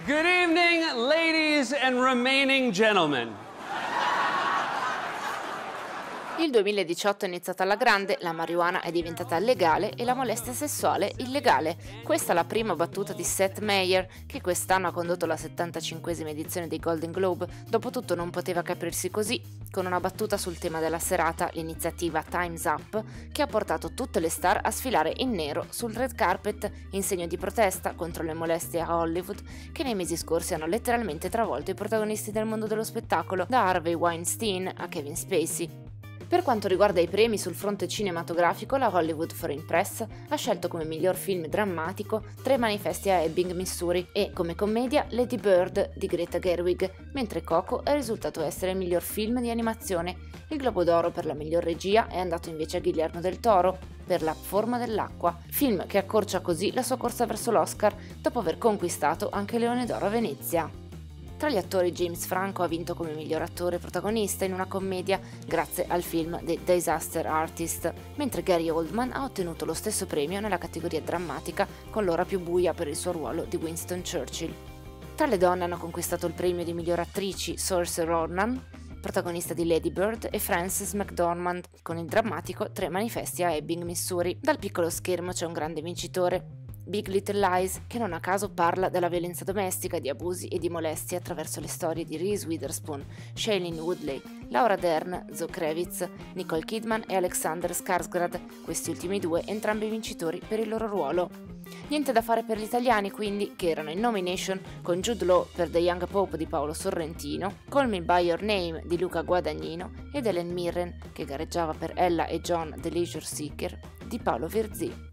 Good evening, ladies and remaining gentlemen. Il 2018 è iniziata alla grande, la marijuana è diventata legale e la molestia sessuale illegale. Questa è la prima battuta di Seth Meyer, che quest'anno ha condotto la 75esima edizione dei Golden Globe. Dopotutto non poteva capirsi così, con una battuta sul tema della serata, l'iniziativa Time's Up, che ha portato tutte le star a sfilare in nero sul red carpet in segno di protesta contro le molestie a Hollywood, che nei mesi scorsi hanno letteralmente travolto i protagonisti del mondo dello spettacolo, da Harvey Weinstein a Kevin Spacey. Per quanto riguarda i premi sul fronte cinematografico, la Hollywood Foreign Press ha scelto come miglior film drammatico Tre manifesti a Ebbing, Missouri e come commedia Lady Bird di Greta Gerwig, mentre Coco è risultato essere il miglior film di animazione. Il Globo d'Oro per la miglior regia è andato invece a Guillermo del Toro per La forma dell'acqua, film che accorcia così la sua corsa verso l'Oscar dopo aver conquistato anche il Leone d'Oro a Venezia. Tra gli attori James Franco ha vinto come miglior attore protagonista in una commedia grazie al film The Disaster Artist, mentre Gary Oldman ha ottenuto lo stesso premio nella categoria drammatica con L'ora più buia per il suo ruolo di Winston Churchill. Tra le donne hanno conquistato il premio di miglior attrici Saoirse Ronan, protagonista di Lady Bird, e Frances McDormand con il drammatico Tre manifesti a Ebbing, Missouri. Dal piccolo schermo c'è un grande vincitore, Big Little Lies, che non a caso parla della violenza domestica, di abusi e di molestie attraverso le storie di Reese Witherspoon, Shailene Woodley, Laura Dern, Zoe Kravitz, Nicole Kidman e Alexander Skarsgård, questi ultimi due entrambi vincitori per il loro ruolo. Niente da fare per gli italiani quindi, che erano in nomination con Jude Law per The Young Pope di Paolo Sorrentino, Call Me By Your Name di Luca Guadagnino ed Helen Mirren, che gareggiava per Ella e John The Leisure Seeker, di Paolo Virzì.